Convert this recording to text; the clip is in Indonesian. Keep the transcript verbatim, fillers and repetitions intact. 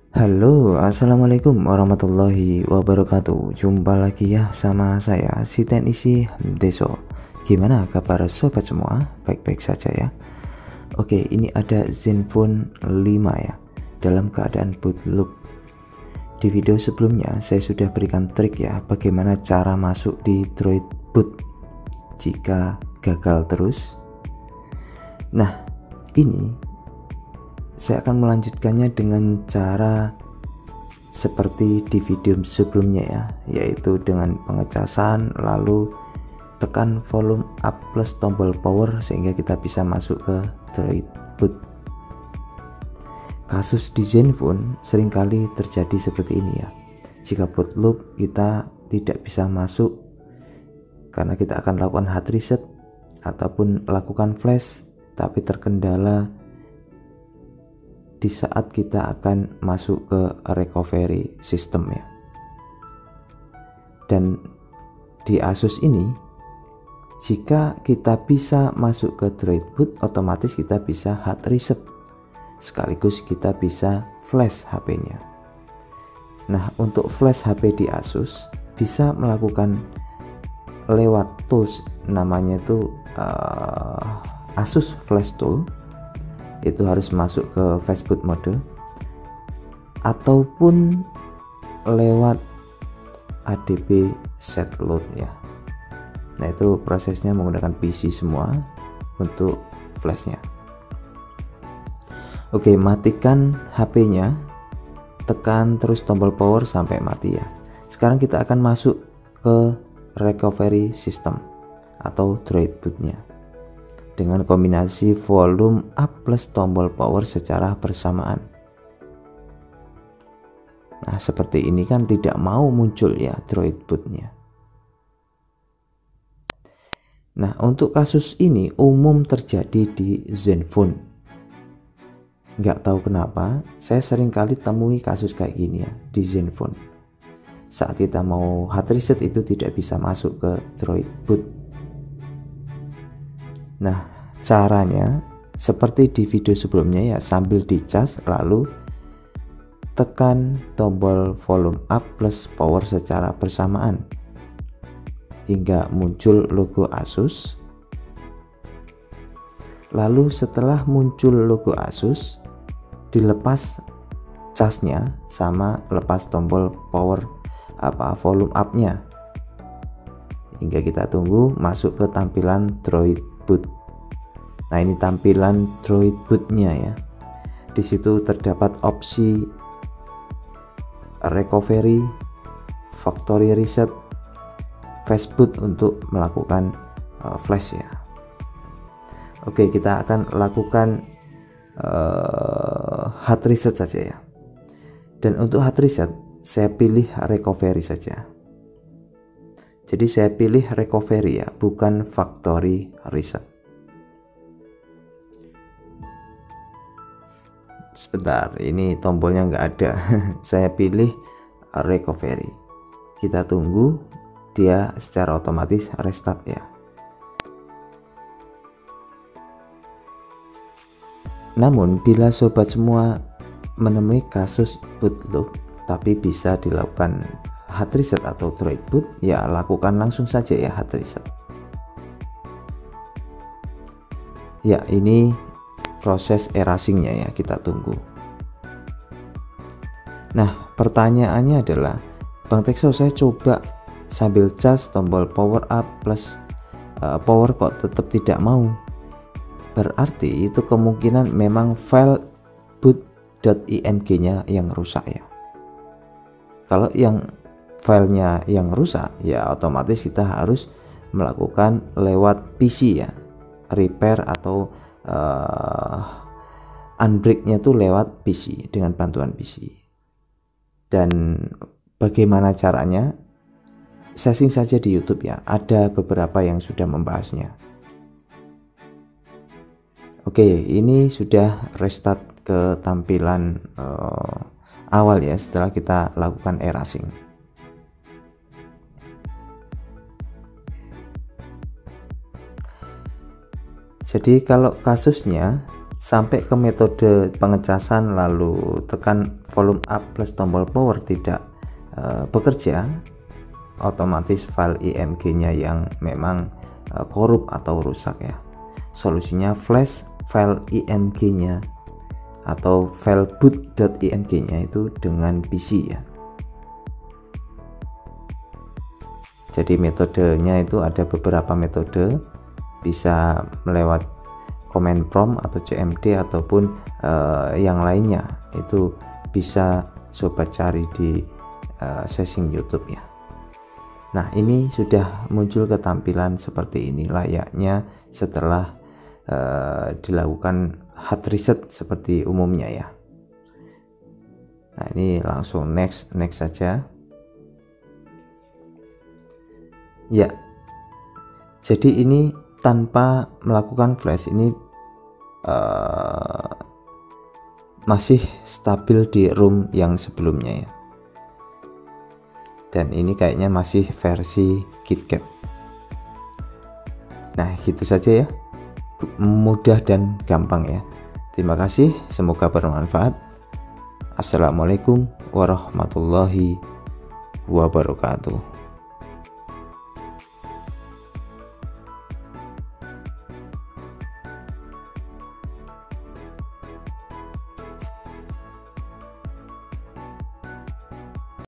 Halo, assalamualaikum warahmatullahi wabarakatuh. Jumpa lagi ya sama saya, si Teknisi Deso. Gimana kabar sobat semua? Baik-baik saja ya. Oke, ini ada Zenfone lima ya, dalam keadaan boot loop. Di video sebelumnya saya sudah berikan trik ya, bagaimana cara masuk di Droid boot jika gagal terus. Nah, ini saya akan melanjutkannya dengan cara seperti di video sebelumnya ya, yaitu dengan pengecasan lalu tekan volume up plus tombol power sehingga kita bisa masuk ke Droid boot. Kasus di Zenfone seringkali terjadi seperti ini ya. Jika boot loop kita tidak bisa masuk karena kita akan lakukan hard reset ataupun lakukan flash tapi terkendala di saat kita akan masuk ke recovery system ya. Dan di Asus ini, jika kita bisa masuk ke Droid boot, otomatis kita bisa hard reset sekaligus kita bisa flash H P-nya. Nah, untuk flash H P di Asus bisa melakukan lewat tools, namanya itu uh, Asus Flash Tool. Itu harus masuk ke fastboot mode ataupun lewat A D B set load ya. Nah, itu prosesnya menggunakan P C semua untuk flashnya. Oke, matikan H P-nya, tekan terus tombol power sampai mati ya. Sekarang kita akan masuk ke recovery system atau Droid boot-nya dengan kombinasi volume up plus tombol power secara bersamaan. Nah, seperti ini kan tidak mau muncul ya Droid boot-nya. Nah, untuk kasus ini umum terjadi di Zenfone. Nggak tahu kenapa, saya sering kali temui kasus kayak gini ya di Zenfone. Saat kita mau hard reset itu tidak bisa masuk ke Droid boot. Nah, caranya seperti di video sebelumnya ya, sambil dicas lalu tekan tombol volume up plus power secara bersamaan hingga muncul logo Asus. Lalu setelah muncul logo Asus, dilepas casnya sama lepas tombol power apa volume up-nya hingga kita tunggu masuk ke tampilan Droid boot. Nah, ini tampilan Droid boot-nya ya. Di situ terdapat opsi recovery, factory reset, fastboot untuk melakukan uh, flash ya. Oke, kita akan lakukan uh, hard reset saja ya. Dan untuk hard reset saya pilih recovery saja. Jadi saya pilih recovery ya, bukan factory reset. Sebentar, ini tombolnya nggak ada. Saya pilih recovery. Kita tunggu dia secara otomatis restart ya. Namun bila sobat semua menemui kasus boot loop tapi bisa dilakukan hard reset atau Droid boot, ya lakukan langsung saja ya hard reset. Ya, ini proses erasingnya ya, kita tunggu. Nah, pertanyaannya adalah, Bang Tekso, saya coba sambil cas tombol power up plus uh, power kok tetap tidak mau. Berarti itu kemungkinan memang file boot.img-nya yang rusak ya. Kalau yang filenya yang rusak ya otomatis kita harus melakukan lewat P C ya, repair atau uh, unbreak-nya tuh lewat P C, dengan bantuan P C. Dan bagaimana caranya? Searching saja di YouTube ya, ada beberapa yang sudah membahasnya. Oke, ini sudah restart ke tampilan uh, awal ya setelah kita lakukan erasing. Jadi kalau kasusnya sampai ke metode pengecasan lalu tekan volume up plus tombol power tidak uh, bekerja, otomatis file I M G nya yang memang uh, korup atau rusak ya. Solusinya flash file I M G nya atau file boot.img nya itu dengan P C ya. Jadi metodenya itu ada beberapa metode, bisa melewat command prompt atau C M D ataupun uh, yang lainnya, itu bisa sobat cari di uh, setting YouTube ya. Nah, ini sudah muncul ketampilan seperti ini layaknya setelah uh, dilakukan hard reset seperti umumnya ya. Nah, ini langsung next next saja ya. Jadi ini tanpa melakukan flash, ini uh, masih stabil di ROM yang sebelumnya ya. Dan ini kayaknya masih versi KitKat. Nah, gitu saja ya, mudah dan gampang ya. Terima kasih, semoga bermanfaat. Assalamualaikum warahmatullahi wabarakatuh.